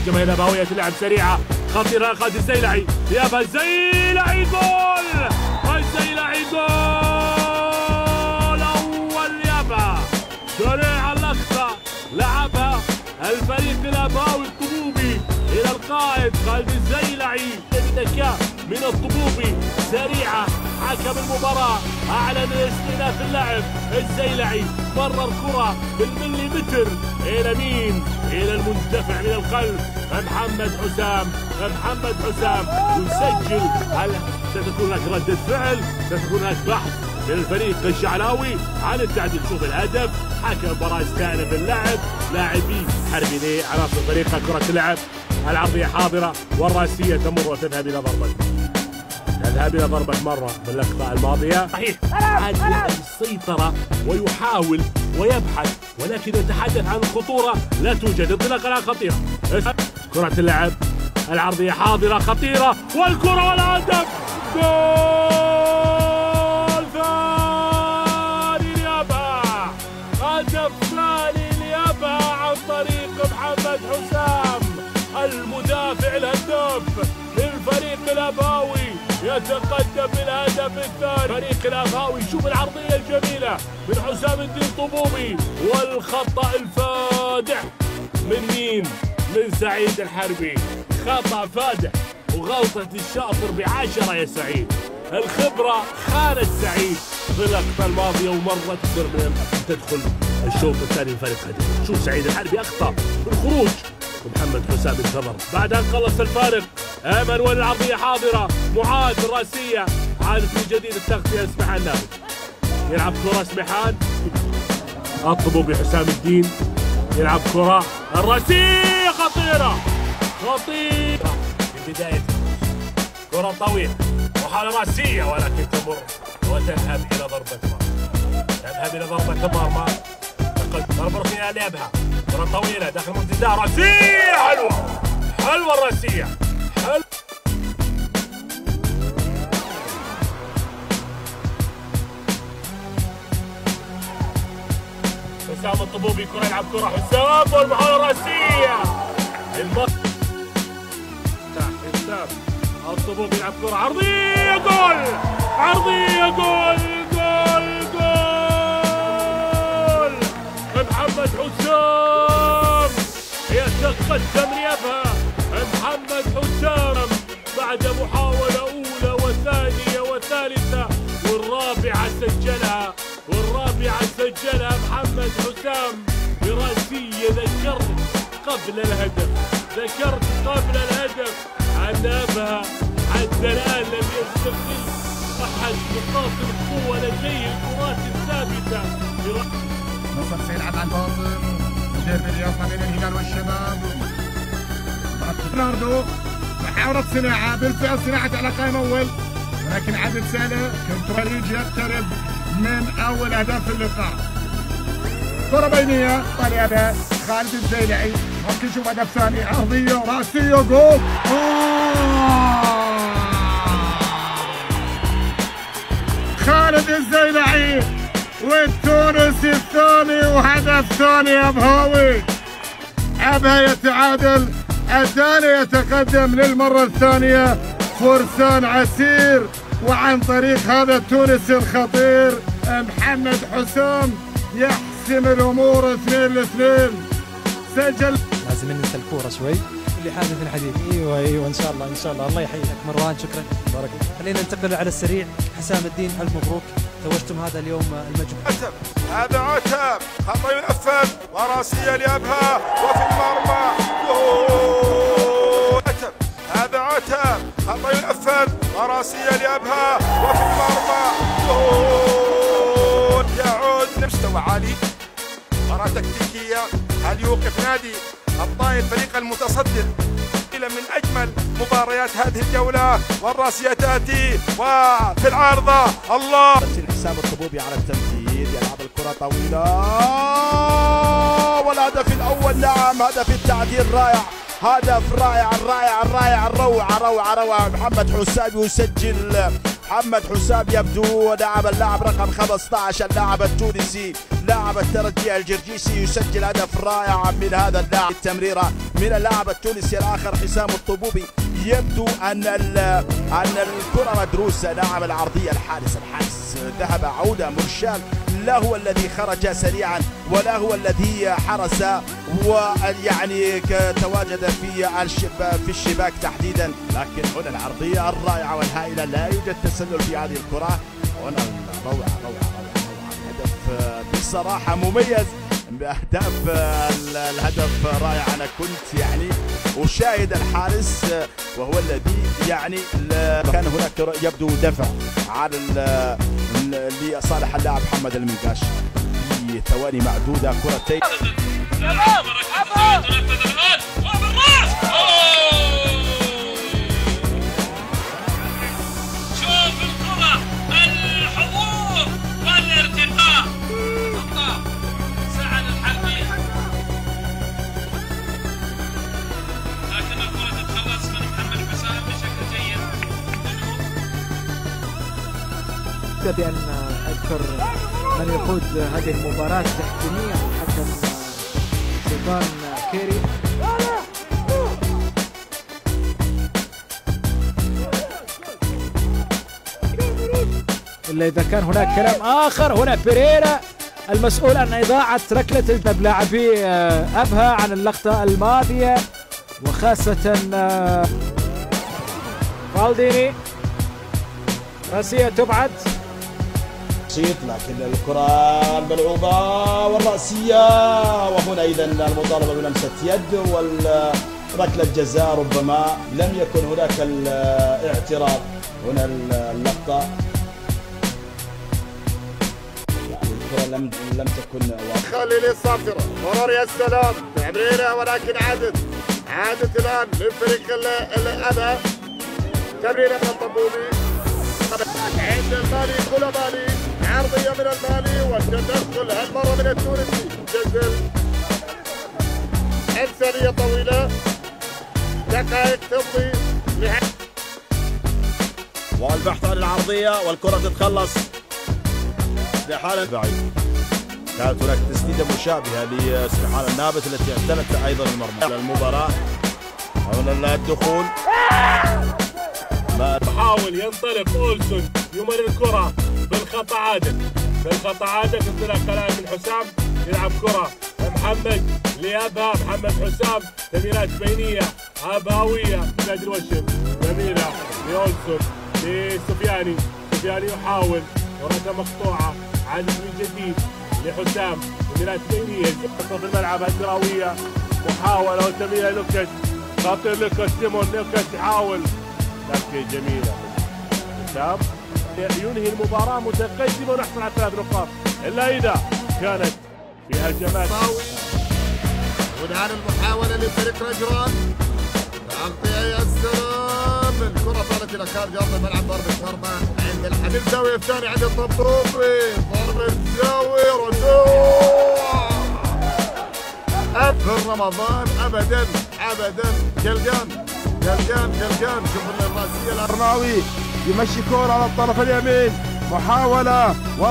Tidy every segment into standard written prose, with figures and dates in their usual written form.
هجمة الأبوية تلعب سريعة خطيرة خالد الزيلعي يابا الزيلعي جول الزيلعي جول أول يابا سريع اللقطة لعبها الفريق الأباوي الطبوبي إلى القائد خالد الزيلعي بذكاء من الطبوبي سريعة. حكم المباراة أعلن استئناف اللعب الزيلعي مرر كرة بالمليمتر إلى مين؟ إلى المندفع من الخلف محمد حسام يسجل. هل ستكون هناك ردة فعل؟ ستكون هناك بحث من الفريق الشعلاوي عن التعديل. شوف الهدف حكم المباراة استأنف اللعب لاعبي حربي عناصر فريقه كرة تلعب العرضية حاضرة والرأسية تمر وتذهب إلى ضربة مرة باللقطة الماضية. صحيح عاد السيطرة ويحاول ويبحث ولكن يتحدث عن الخطورة لا توجد. انطلاقة خطيرة كرة اللعب العرضية حاضرة خطيرة والكرة والهدف جول ثاني اليابا. هدف ثاني اليابا عن طريق محمد حسام المدافع الهداف للفريق الأباوي يتقدم بالهدف الثاني. فريق الأباوي شوف العرضية الجميلة من حسام الدين طبوبي والخطأ الفادح من مين؟ من سعيد الحربي. خطأ فادح وغلطة الشاطر ب10 يا سعيد. الخبرة خانت سعيد في اللقطة الماضية ومرة تدخل الشوط الثاني لفريق هدف. شوف سعيد الحربي أخطأ في الخروج ومحمد حسام انتظر بعد أن خلص الفارق. أمل والعرضية حاضرة معاذ الراسية عارف من جديد التغطية اسمحان ناوي يلعب كرة اسمحان الطبوبي حسام الدين يلعب كرة الراسية خطيرة في بداية كرة طويلة محاولة راسية ولكن تمر وتذهب إلى ضربة مرمى. ضربة ركنية لعبها كرة طويلة داخل المنتدى راسية حلوة الراسية حسام الطبوبي كرة يلعب كرة حسام والمحاولة الراسية حسام الطبوبي يلعب كرة عرضية جول محمد حسام يتقدم ليابها محمد حسام بعد محاولة أولى وثانية وثالثة والرابعة سجلها محمد حسام براسية. ذكرت قبل الهدف عنابها حتى الآن لم يستغل أحد نقاط القوة لديه الكرات الثابتة. نصر سيلعب عن باطن مدير بالرياضة بين الهلال والشباب. برناردو محاولة صناعة بالفعل صناعة على قائم أول ولكن عادل سالة كنتروليج يقترب من أول أهداف اللقاء. كرة بينية طلبها خالد الزيلعي ممكن نشوف هدف ثاني عرضية راسية جول. خالد الزيلعي والتونسي الثاني وهدف ثاني أبهاوي. أبها يتعادل الثاني يتقدم للمرة الثانية فرسان عسير وعن طريق هذا التونسي الخطير محمد حسام يحسم الأمور 2-2. سجل لازم ننسى الكورة شوي اللي حادث الحديث. ايوه ان شاء الله الله يحييك مروان شكرا بارك. خلينا ننتقل على السريع. حسام الدين الف مبروك توجتم هذا اليوم المجهود. هذا عتب خطأ ينفذ وراسية لأبها وفي المرمى هذا عتب خطأ ينفذ وراسية لأبها وفي المرمى يعود مستوى عالي. مباراة تكتيكية. هل يوقف نادي أبطال الفريق المتصدر إلى من أجمل مباريات هذه الجولة والراسية تأتي وفي العارضة الله. حسام الطبوبي على التمديد يلعب الكرة طويلة والهدف الأول. نعم هدف التعديل رائع هدف رائع روعة. محمد حسام يسجل. محمد حسام يبدو لاعب اللاعب رقم 15 اللاعب التونسي لاعب الترجي الجرجيسي يسجل هدف رائع من هذا اللاعب. التمريرة من اللاعب التونسي الآخر حسام الطبوبي. يبدو أن الكرة مدروسة. نعم العرضية الحارس ذهب عودة مرشال، لا هو الذي خرج سريعا ولا هو الذي حرس ويعني تواجد في الشباك تحديدا. لكن هنا العرضية الرائعة والهائلة، لا يوجد تسلل في هذه الكرة. هنا روعة هدف بصراحة مميز، بأهداف الهدف رائع. أنا كنت يعني أشاهد الحارس وهو الذي يعني كان هناك يبدو دفع على لصالح اللاعب محمد المنقاش في ثواني معدودة. كرتين شوف الكرة، الحضور والارتقاء، سعد الحربي، لكن الكرة تتخلص من محمد حسام بشكل جيد. بأن أذكر من يقود هذه المباراة تحكيميا الحكم سلطان كيري. إلا إذا كان هناك كلام آخر. هنا بيريرا المسؤول عن إضاعة ركلة الجنب لاعبي أبها عن اللقطة الماضية، وخاصة فالديني. راسية تبعد، لكن الكرة الملعوبة والرأسية، وهنا إذا المطالبة بلمسة يد وركلة جزاء. ربما لم يكن هناك الاعتراض. هنا اللقطة يعني الكرة لم تكن واضحة. خليل الصافرة مرار يا سلام تمريرة، ولكن عادت الآن للفريق الأبها. تمريرة من الطبوبي عند المالي كولوبالي، عرضية من المالي والتدخل هالمرة من التونسي جزل. إنسانية طويلة، دقائق تمضي والبحث عن العرضية والكرة تتخلص لحالة بعيد. كانت هناك تسديدة مشابهة لسبحان النابت التي اعتلت أيضا المرمى المباراة. هنا الدخول، يحاول ينطلق أولسون يمر الكرة بالخطأ عادل، انطلاق كلام من حسام، يلعب كرة محمد لأبها. محمد حسام، تمريرات بينية أبهوية من نادي الوشم، جميلة لأولسون لسفياني. يحاول ورقة مقطوعة، عادل من جديد لحسام، تمريرات بينية في الملعب الدراوية، محاولة وتمريرة لوكاس، خاطر لوكاس سيمون يحاول، لكن جميلة حسام ينهي المباراة متقدما ونحصل على 3 نقاط، إلا إذا كانت في هجمات. والآن المحاولة لفريق رجران، تغطية يا سلام، الكرة طالت إلى خارج أرض الملعب، ضربة مرمى عند الحبيب. الزاوية الثانية عند الطبطوبي، ضربة زاوية رجوع. في رمضان أبدا جلجان. شوف الراسية الأرناوي يمشي كرة على الطرف اليمين، محاولة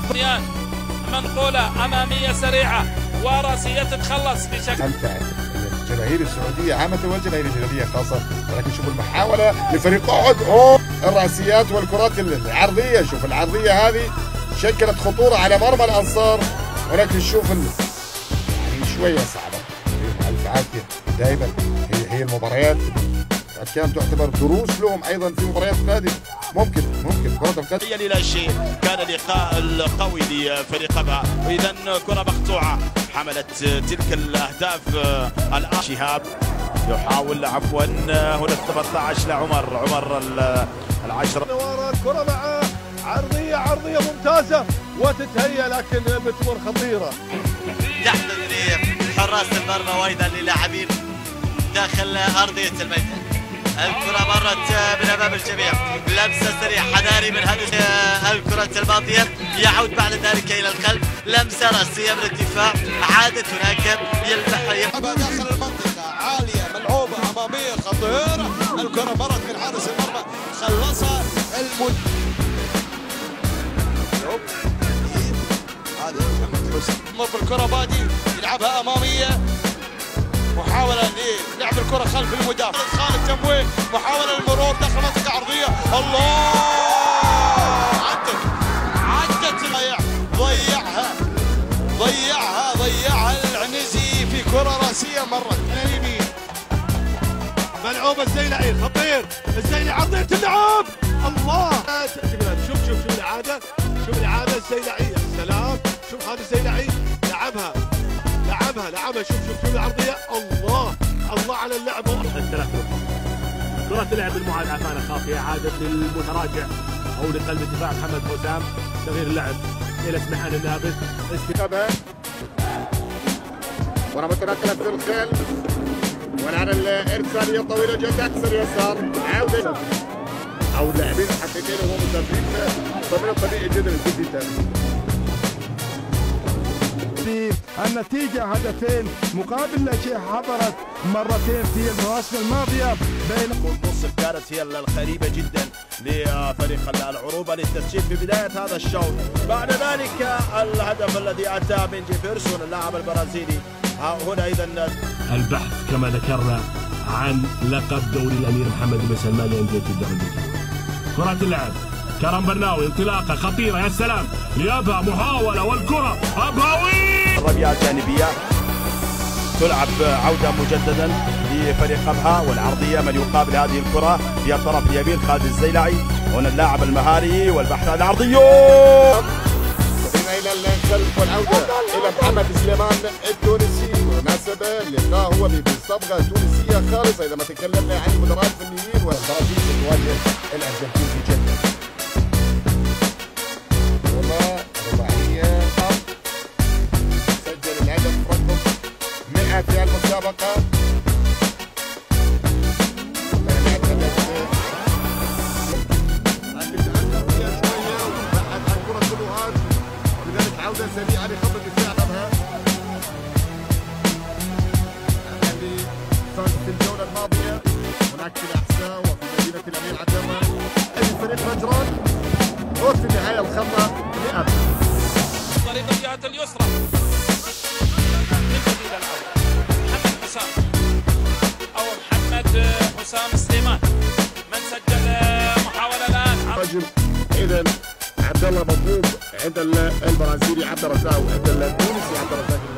منقولة أمامية سريعة وراسية تتخلص بشكل الجماهير السعودية عامة والجماهير الجنوبية خاصة. ولكن شوف المحاولة لفريق أحد، الراسيات والكرات العرضية. شوف العرضية هذه شكلت خطورة على مرمى الأنصار، ولكن شوف يعني شوية صعبة. ألف عافية. دائما هي المباريات كانت تعتبر دروس لهم ايضا في مباريات قادمه. ممكن كرة القدم لا شيء. كان لقاء القوي لفريق أبها، واذا كرة مقطوعة حملت تلك الاهداف. الان شهاب يحاول هنا 18 لعمر العشرة. نوار الكرة مع عرضية ممتازة وتتهيأ، لكن بتمر خطيرة. تحدث لحراس المرمى وايضا للاعبين داخل ارضية الميدان. الكرة مرت من امام الجميع، لمسة سريعة حذاري من هذه الكرة الماضية، يعود بعد ذلك الى الخلف، لمسة راسية من الدفاع، عادت هناك يلمح داخل المنطقة عالية ملعوبة امامية خطيرة. الكرة مرت من حارس المرمى، خلصها هذه محمد حسام. مر بالكرة بادي يلعبها امامية، محاولة للعب الكرة خلف المدافع خالد تمويه، محاولة للمرور داخل منطقة عرضية. الله عدت ضيعها العنزي في كرة راسية مرت من اليمين. ملعوبة الزيلعي خطير، الزيلعي عرضية تلعب. الله شوف الإعادة، شوف الإعادة الزيلعي يا سلام. شوف هذا الزيلعي لعبها شوف العرضية. الله على اللعب. كرة تلعب المعادلة كانت خاطئة، عادت للمتراجع أو لقلب الدفاع محمد حسام. تغيير اللعب إلى سمحان النابل استقبل ورا متنقلة في الخيل والآن الإرسالية طويلة جدا أكثر يسار. عودة أو اللاعبين الحقيقيين وهو مدافعين فمن الطبيعي جدا يكون في تأثير. النتيجة هدفين مقابل لا شيء حضرت مرتين في المواسم الماضية بين النصف كانت هي القريبة جدا لفريق العروبة للتسجيل في بداية هذا الشوط. بعد ذلك الهدف الذي أتى من جيفرسون اللاعب البرازيلي. هنا إذا البحث كما ذكرنا عن لقب دوري الأمير محمد بن سلمان لأندية الدرجة. كرة اللعب كرم برناوي، انطلاقة خطيرة يا سلام لأبها، محاولة والكرة أبهاوي. الرمية الجانبية تلعب عودة مجددا لفريق أبها، والعرضية من يقابل هذه الكرة في الطرف اليمين خالد الزيلعي. هنا اللاعب المهاري والبحث عن العرضية إلى الخلف والعودة إلى محمد سليمان التونسي. مناسبة اللقاء هو بصبغة تونسية خالصة إذا ما تكلمنا عن المدراء الفنيين والبرازيل تواجه الأرجنتين في جدة. والله رباعية سجل الهدف رقم 100 في المسابقة. عودة سريعة لخط الدفاع أبها اللي فاز في الجولة الماضية هناك في الأحساء وفي مدينة الأمير عبدالله. فريق نجران فوز في النهاية الخضراء لأبها. طريق الجهة اليسرى للبديل الأول محمد حسام أو محمد حسام سليمان من سجل محاولة الآن. رجل إذا عبد الله مطلوب عند البرازيلي عبد الرزاق وعند التونسي عبد الرزاق.